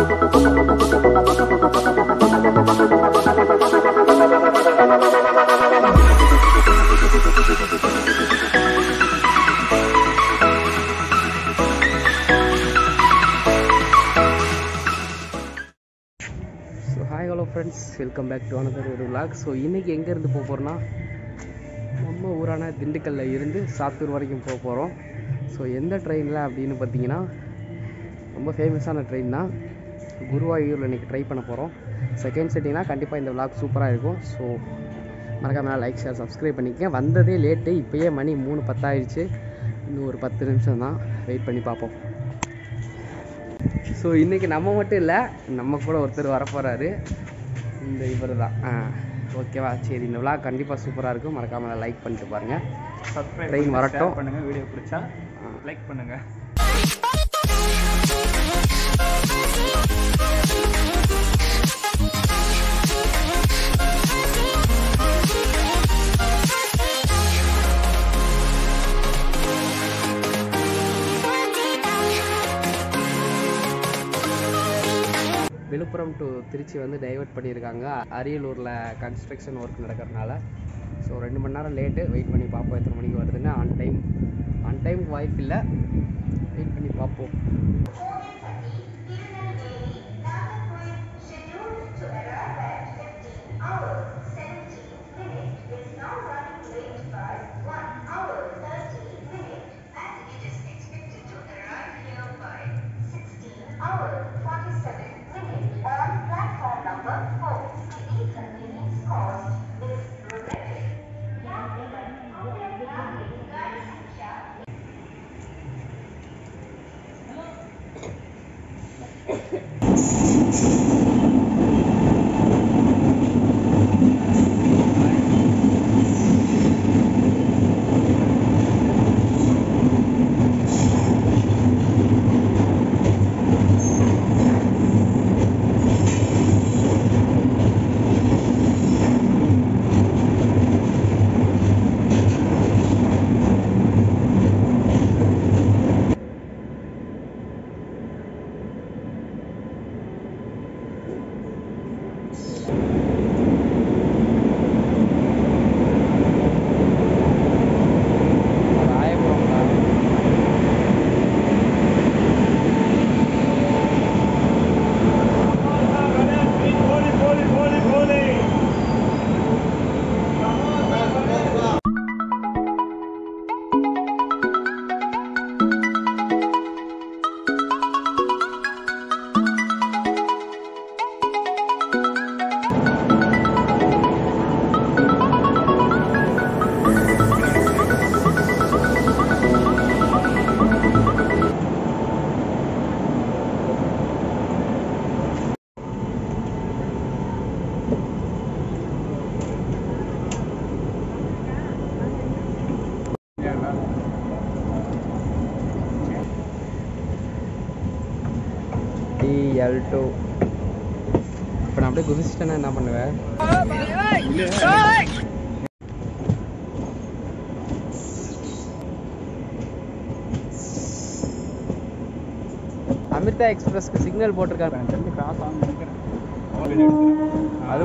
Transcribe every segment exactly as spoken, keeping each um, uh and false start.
Friends, welcome back to another ஒரு vlog. So இன்றைக்கி எங்கேருந்து போக போகிறோன்னா, நம்ம ஊரான திண்டுக்கல்லில் இருந்து சாத்தூர் வரைக்கும் போக போகிறோம். ஸோ எந்த ட்ரெயினில் அப்படின்னு பார்த்தீங்கன்னா, ரொம்ப ஃபேமஸான ட்ரெயின் தான். குருவாயூரில் இன்றைக்கி ட்ரை பண்ண போகிறோம். செகண்ட் செட்டிங்னா கண்டிப்பாக இந்த vlog சூப்பராக இருக்கும். ஸோ மறக்காம லைக் ஷேர் சப்ஸ்கிரைப் பண்ணிக்கங்க. வந்ததே லேட்டு, இப்போயே மணி மூணு பத்தாயிடுச்சு. இன்னும் ஒரு பத்து நிமிஷம் தான், வெயிட் பண்ணி பார்ப்போம். ஸோ இன்றைக்கி நம்ம மட்டும் இல்லை, நம்ம கூட ஒருத்தர் வரப்போகிறாரு. இந்த இவர் தான். ஓகேவா? சரி, இந்த விளாக் கண்டிப்பாக சூப்பராக இருக்கும். மறக்காமல் லைக் பண்ணிட்டு பாருங்கள். சப்ஸ்கிரைப் ட்ரெயின் வரட்டும் பண்ணுங்கள். வீடியோ பிடிச்சா லைக் பண்ணுங்கள். விழுப்புரம் டு திருச்சி வந்து டைவர்ட் பண்ணியிருக்காங்க. அரியலூரில் கன்ஸ்ட்ரக்ஷன் ஒர்க் நடக்கிறதுனால. ஸோ ரெண்டு மணி நேரம் லேட்டு. வெயிட் பண்ணி பார்ப்போம் எத்தனை மணிக்கு வருதுன்னு. ஆன் டைம் ஆன் டைமுக்கு வாய்ப்பு இல்லை, வெயிட் பண்ணி பார்ப்போம். டூ இப்போ நான் அப்படியே குதிச்சிட்டேன்னா என்ன பண்ணுவேன்? அமிர்தா எக்ஸ்பிரஸ்க்கு சிக்னல் போட்டிருக்காரு. அது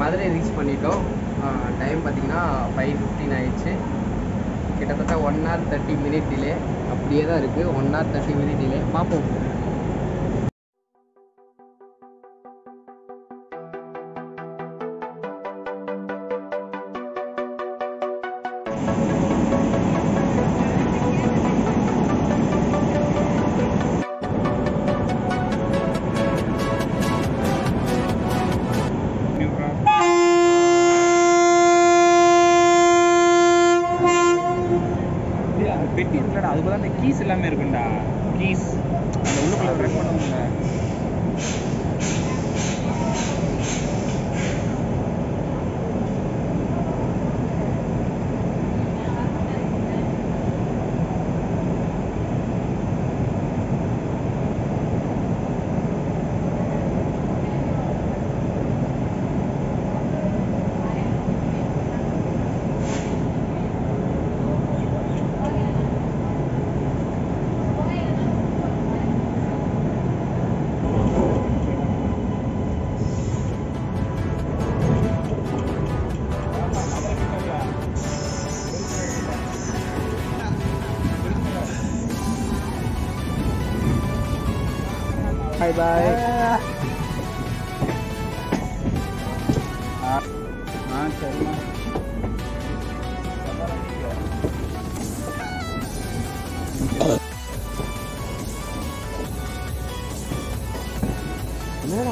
மதுரை ரீச் பண்ணிட்டோம். டைம் பார்த்தீங்கன்னா ஃபைவ் ஃபிஃப்டீன் ஆயிடுச்சு. கிட்டத்தட்ட one hour thirty minute delay அப்படியே தான் இருக்குது. One hour thirty minute delay. பார்ப்போம். பெட்டி இருக்குடா, அது போல அந்த கீஸ் எல்லாமே இருக்குண்டா. கீஸ் அந்த உள்ளுக்குள்ள ரன் பண்ணுவோம்ல. Bye bye. ஆ சரிண்ணா. என்னடா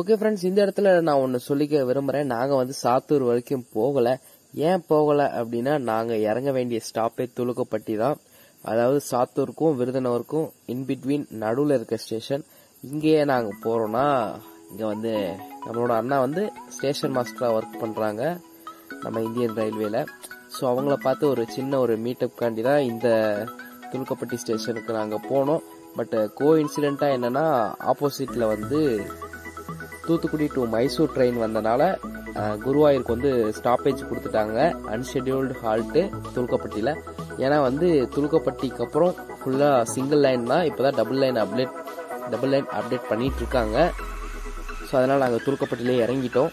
ஓகே ஃப்ரெண்ட்ஸ், இந்த இடத்துல நான் ஒன்று சொல்லிக்க விரும்புகிறேன். நாங்கள் வந்து சாத்தூர் வரைக்கும் போகலை. ஏன் போகலை அப்படின்னா, நாங்கள் இறங்க வேண்டிய ஸ்டாப்பே துலுக்கப்பட்டி தான். அதாவது சாத்தூருக்கும் விருதுநகருக்கும் இன்பிட்வீன் நடுவில் இருக்க ஸ்டேஷன். இங்கேயே நாங்கள் போகிறோன்னா, இங்கே வந்து நம்மளோட அண்ணா வந்து ஸ்டேஷன் மாஸ்டராக ஒர்க் பண்ணுறாங்க நம்ம இந்தியன் ரயில்வேல. ஸோ அவங்கள பார்த்து ஒரு சின்ன ஒரு மீட்டப் காண்டி தான் இந்த துலுக்கப்பட்டி ஸ்டேஷனுக்கு நாங்கள் போனோம். பட் கோ இன்சிடெண்ட்டாக என்னென்னா, ஆப்போசிட்டில் வந்து தூத்துக்குடி டு மைசூர் ட்ரெயின் வந்தனால குருவாயூருக்கு வந்து ஸ்டாப்பேஜ் கொடுத்துட்டாங்க. அன்ஷெடியூல்டு ஹால்ட்டு துலுக்கப்பட்டியில். ஏன்னா வந்து துலுக்கப்பட்டிக்கு அப்புறம் ஃபுல்லாக சிங்கிள் லைன் தான். இப்போ தான் double line update double line update பண்ணிட்டு இருக்காங்க. ஸோ அதனால் நாங்கள் துலுக்கப்பட்டிலே இறங்கிட்டோம்.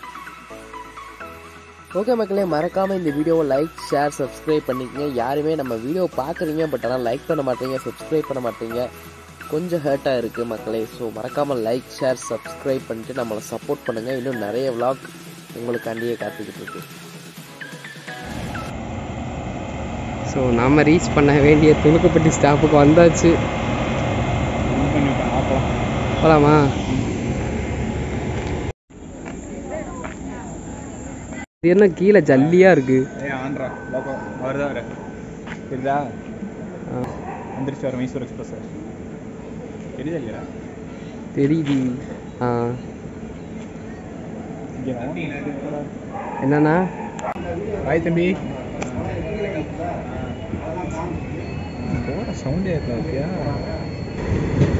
ஓகே மக்களே, மறக்காமல் இந்த வீடியோவை லைக், ஷேர், சப்ஸ்கிரைப் பண்ணிக்கங்க. யாருமே நம்ம வீடியோ பார்க்குறீங்க, பட் ஆனால் லைக் பண்ண மாட்டீங்க, சப்ஸ்கிரைப் பண்ண மாட்டீங்க. கொஞ்சம் ஹர்ட்டாக இருக்குது மக்களே. ஸோ மறக்காமல் லைக், ஷேர், சப்ஸ்கிரைப் பண்ணிட்டு நம்மளை சப்போர்ட் பண்ணுங்கள். இன்னும் நிறைய விளாக் உங்களுக்காண்டியே காத்துக்கிட்டு இருக்கு. ஸோ நாம் ரீச் பண்ண வேண்டிய துலுக்கப்பட்டி ஸ்டாப்புக்கு வந்தாச்சு. போகலாமா? இது என்ன கீழே ஜல்லியாக இருக்குது? மைசூர் எக்ஸ்பிரஸ் தெரியுதா? தெரியுது. ஆ என்னண்ணா? பாய் தம்பி. சவுண்டே இருக்கா?